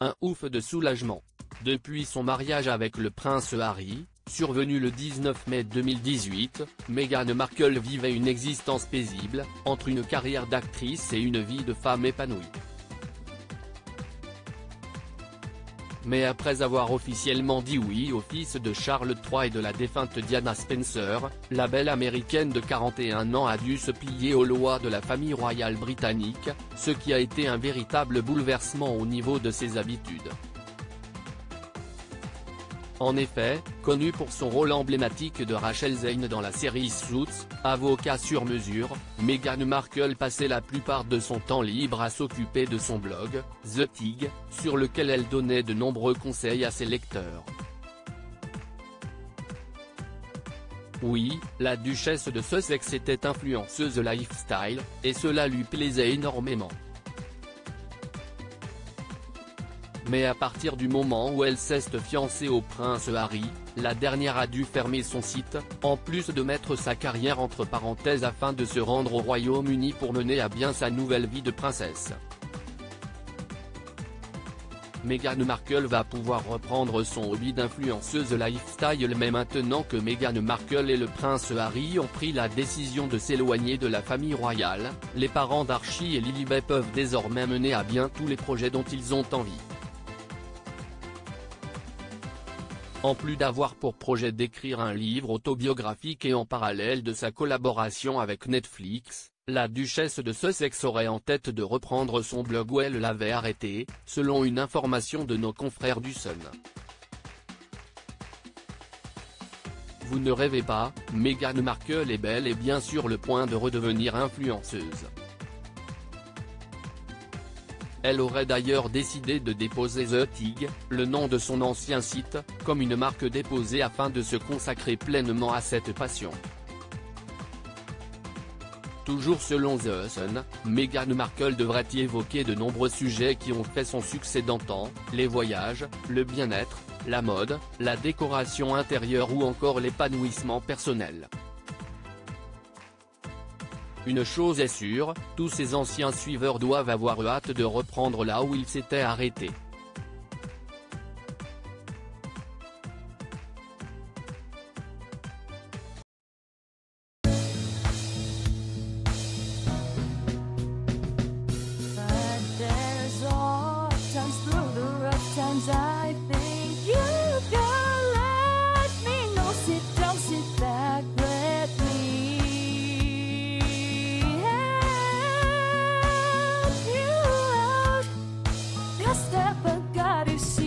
un ouf de soulagement. Depuis son mariage avec le prince Harry, survenu le 19 mai 2018, Meghan Markle vivait une existence paisible, entre une carrière d'actrice et une vie de femme épanouie. Mais après avoir officiellement dit oui au fils de Charles III et de la défunte Diana Spencer, la belle américaine de 41 ans a dû se plier aux lois de la famille royale britannique, ce qui a été un véritable bouleversement au niveau de ses habitudes. En effet, connue pour son rôle emblématique de Rachel Zane dans la série Suits, avocat sur mesure, Meghan Markle passait la plupart de son temps libre à s'occuper de son blog, The Tig, sur lequel elle donnait de nombreux conseils à ses lecteurs. Oui, la duchesse de Sussex était influenceuse lifestyle, et cela lui plaisait énormément. Mais à partir du moment où elle s'est fiancée au prince Harry, la dernière a dû fermer son site, en plus de mettre sa carrière entre parenthèses afin de se rendre au Royaume-Uni pour mener à bien sa nouvelle vie de princesse. Meghan Markle va pouvoir reprendre son hobby d'influenceuse lifestyle mais maintenant que Meghan Markle et le prince Harry ont pris la décision de s'éloigner de la famille royale, les parents d'Archie et Lilibet peuvent désormais mener à bien tous les projets dont ils ont envie. En plus d'avoir pour projet d'écrire un livre autobiographique et en parallèle de sa collaboration avec Netflix, la duchesse de Sussex aurait en tête de reprendre son blog où elle l'avait arrêté, selon une information de nos confrères du Sun. Vous ne rêvez pas, Meghan Markle est bel et bien sur le point de redevenir influenceuse. Elle aurait d'ailleurs décidé de déposer The Tig, le nom de son ancien site, comme une marque déposée afin de se consacrer pleinement à cette passion. Toujours selon The Sun, Meghan Markle devrait y évoquer de nombreux sujets qui ont fait son succès d'antan, les voyages, le bien-être, la mode, la décoration intérieure ou encore l'épanouissement personnel. Une chose est sûre, tous ces anciens suiveurs doivent avoir hâte de reprendre là où ils s'étaient arrêtés. Step, I gotta see.